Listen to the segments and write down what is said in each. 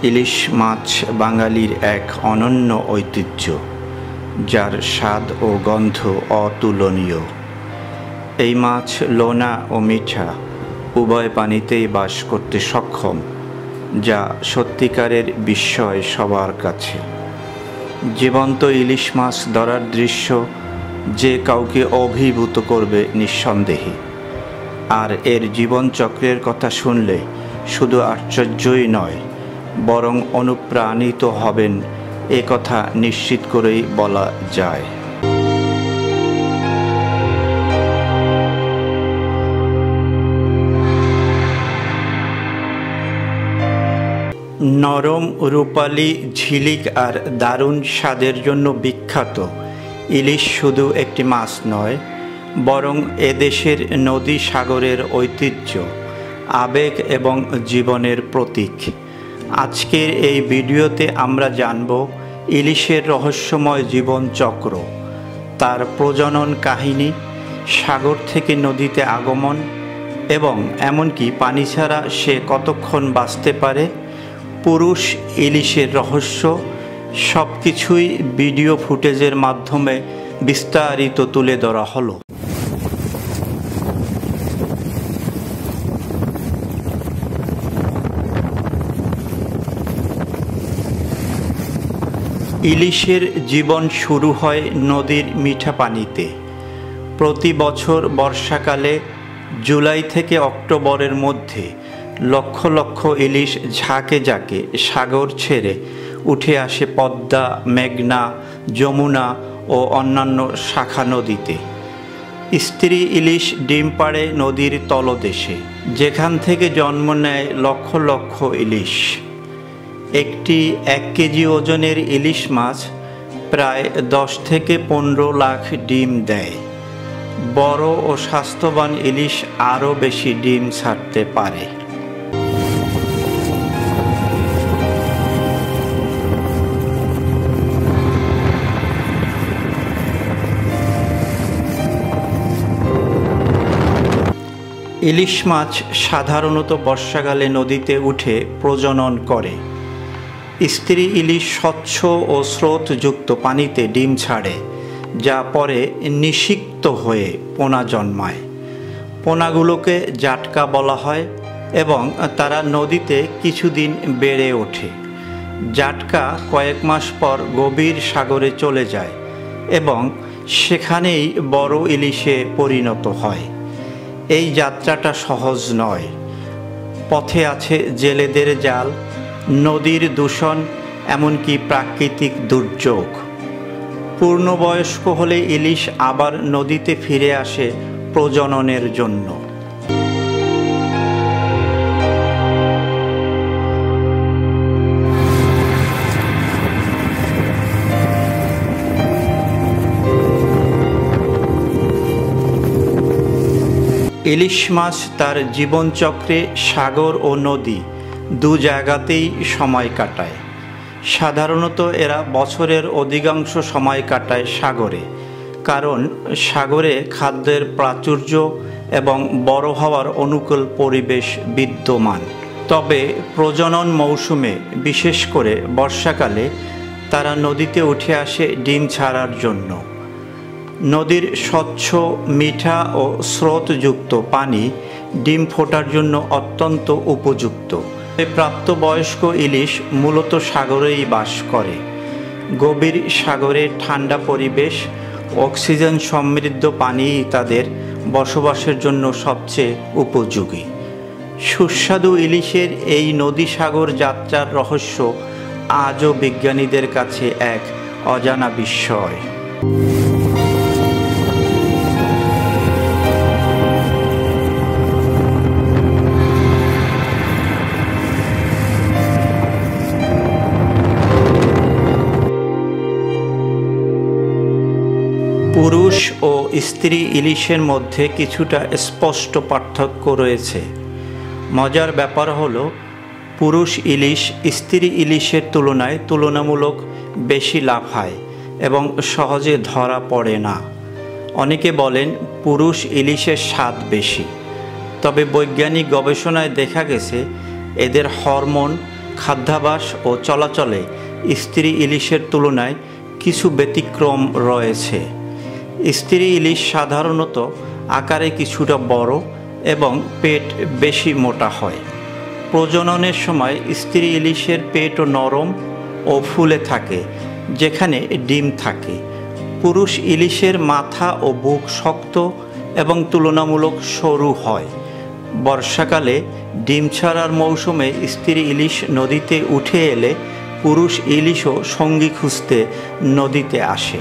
ইলিশ মাছ বাঙালির এক অনন্য ঐতিহ্য, যার স্বাদ ও গন্ধ অতুলনীয়। এই মাছ লোনা ও মিঠা উভয় পানিতেই বাস করতে সক্ষম, যা সত্যিকারের বিস্ময় সবার কাছে। জীবন্ত ইলিশ মাছ ধরার দৃশ্য যে কাউকে অভিভূত করবে নিঃসন্দেহে। আর এর জীবনচক্রের কথা শুনলে শুধু আশ্চর্যই নয়, বরং অনুপ্রাণিত হবেন এ কথা নিশ্চিত করেই বলা যায়। নরম রূপালী ঝিলিক আর দারুণ স্বাদের জন্য বিখ্যাত ইলিশ শুধু একটি মাছ নয়, বরং এদেশের নদী সাগরের ঐতিহ্য, আবেগ এবং জীবনের প্রতীক। আজকের এই ভিডিওতে আমরা জানব ইলিশের রহস্যময় জীবনচক্র, তার প্রজনন কাহিনী, সাগর থেকে নদীতে আগমন এবং এমনকি পানি ছাড়া সে কতক্ষণ বাঁচতে পারে। পুরুষ ইলিশের রহস্য সব কিছুই ভিডিও ফুটেজের মাধ্যমে বিস্তারিত তুলে ধরা হলো। ইলিশের জীবন শুরু হয় নদীর মিঠা পানিতে। প্রতি বছর বর্ষাকালে জুলাই থেকে অক্টোবরের মধ্যে লক্ষ লক্ষ ইলিশ ঝাঁকে ঝাঁকে সাগর ছেড়ে উঠে আসে পদ্মা, মেঘনা, যমুনা ও অন্যান্য শাখা নদীতে। স্ত্রী ইলিশ ডিম পাড়ে নদীর তলদেশে, যেখান থেকে জন্ম নেয় লক্ষ লক্ষ ইলিশ। একটি 1 কেজি ওজনের ইলিশ মাছ প্রায় 10 থেকে 15 লাখ ডিম দেয়। বড় ও স্বাস্থ্যবান ইলিশ আরও বেশি ডিম ছাড়তে পারে। ইলিশ মাছ সাধারণত বর্ষাকালে নদীতে উঠে প্রজনন করে। স্ত্রী ইলিশ স্বচ্ছ ও স্রোতযুক্ত পানিতে ডিম ছাড়ে, যা পরে নিষিক্ত হয়ে পোনা জন্মায়। পোনাগুলোকে জাটকা বলা হয় এবং তারা নদীতে কিছুদিন বেড়ে ওঠে। জাটকা কয়েক মাস পর গভীর সাগরে চলে যায় এবং সেখানেই বড় ইলিশে পরিণত হয়। এই যাত্রাটা সহজ নয়। পথে আছে জেলেদের জাল, নদীর দূষণ, এমনকি প্রাকৃতিক দুর্যোগ। পূর্ণবয়স্ক হলে ইলিশ আবার নদীতে ফিরে আসে প্রজননের জন্য। ইলিশ মাছ তার জীবনচক্রে সাগর ও নদী দু জায়গাতেই সময় কাটায়। সাধারণত এরা বছরের অধিকাংশ সময় কাটায় সাগরে, কারণ সাগরে খাদ্যের প্রাচুর্য এবং বড় হওয়ার অনুকূল পরিবেশ বিদ্যমান। তবে প্রজনন মৌসুমে, বিশেষ করে বর্ষাকালে, তারা নদীতে উঠে আসে ডিম ছাড়ার জন্য। নদীর স্বচ্ছ, মিঠা ও স্রোতযুক্ত পানি ডিম ফোটার জন্য অত্যন্ত উপযুক্ত। প্রাপ্তবয়স্ক ইলিশ মূলত সাগরেই বাস করে। গভীর সাগরে ঠান্ডা পরিবেশ, অক্সিজেন সমৃদ্ধ পানিই তাদের বসবাসের জন্য সবচেয়ে উপযোগী। সুস্বাদু ইলিশের এই নদী সাগর যাত্রার রহস্য আজও বিজ্ঞানীদের কাছে এক অজানা বিস্ময়। পুরুষ ও স্ত্রী ইলিশের মধ্যে কিছুটা স্পষ্ট পার্থক্য রয়েছে। মজার ব্যাপার হলো, পুরুষ ইলিশ স্ত্রী ইলিশের তুলনায় তুলনামূলক বেশি লাফায় এবং সহজে ধরা পড়ে না। অনেকে বলেন পুরুষ ইলিশের স্বাদ বেশি, তবে বৈজ্ঞানিক গবেষণায় দেখা গেছে এদের হরমোন খাদ্যাভ্যাস ও চলাচলে স্ত্রী ইলিশের তুলনায় কিছু ব্যতিক্রম রয়েছে। স্ত্রী ইলিশ সাধারণত আকারে কিছুটা বড় এবং পেট বেশি মোটা হয়। প্রজননের সময় স্ত্রী ইলিশের পেটও নরম ও ফুলে থাকে, যেখানে ডিম থাকে। পুরুষ ইলিশের মাথা ও বুক শক্ত এবং তুলনামূলক সরু হয়। বর্ষাকালে ডিম ছাড়ার মৌসুমে স্ত্রী ইলিশ নদীতে উঠে এলে পুরুষ ইলিশও সঙ্গী খুঁজতে নদীতে আসে।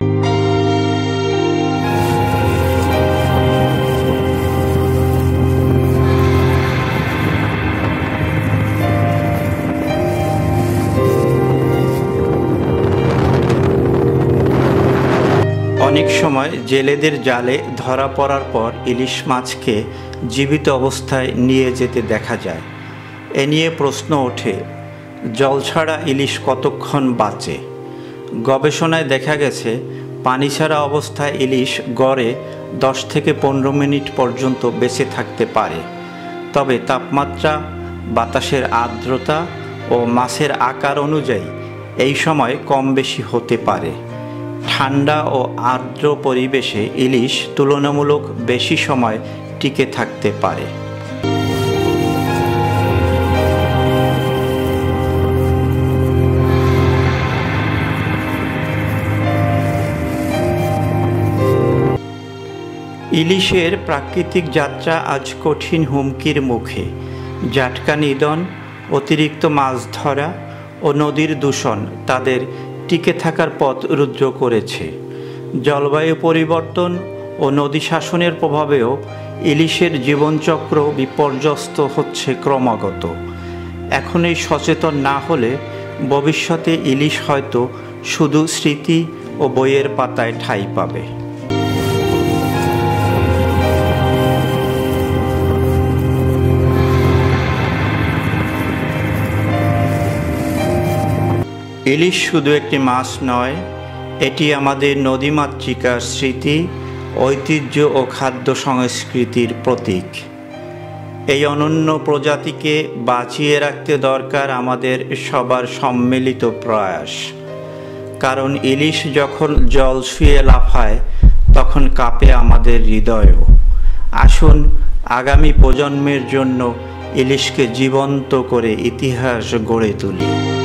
অনেক সময় জেলেদের জালে ধরা পড়ার পর ইলিশ মাছকে জীবিত অবস্থায় নিয়ে যেতে দেখা যায়। এ নিয়ে প্রশ্ন ওঠে, জল ছাড়া ইলিশ কতক্ষণ বাঁচে? গবেষণায় দেখা গেছে পানি ছাড়া অবস্থায় ইলিশ গড়ে 10 থেকে 15 মিনিট পর্যন্ত বেঁচে থাকতে পারে। তবে তাপমাত্রা, বাতাসের আর্দ্রতা ও মাছের আকার অনুযায়ী এই সময় কম বেশি হতে পারে। ঠান্ডা ও আর্দ্র পরিবেশে ইলিশ তুলনামূলক বেশি সময় টিকে থাকতে পারে। ইলিশের প্রাকৃতিক যাত্রা আজ কঠিন হুমকির মুখে। জাটকা নিধন, অতিরিক্ত মাছ ধরা ও নদীর দূষণ তাদের টিকে থাকার পথ রুদ্ধ করেছে। জলবায়ু পরিবর্তন ও নদী শাসনের প্রভাবেও ইলিশের জীবনচক্র বিপর্যস্ত হচ্ছে ক্রমাগত। এখনই সচেতন না হলে ভবিষ্যতে ইলিশ হয়তো শুধু স্মৃতি ও বইয়ের পাতায় ঠাঁই পাবে। ইলিশ শুধু একটি মাছ নয়, এটি আমাদের নদীমাতৃকার স্মৃতি, ঐতিহ্য ও খাদ্য সংস্কৃতির প্রতীক। এই অনন্য প্রজাতিকে বাঁচিয়ে রাখতে দরকার আমাদের সবার সম্মিলিত প্রয়াস। কারণ ইলিশ যখন জল ছুঁয়ে লাফায় তখন কাঁপে আমাদের হৃদয়ও। আসুন আগামী প্রজন্মের জন্য ইলিশকে জীবন্ত করে ইতিহাস গড়ে তুলি।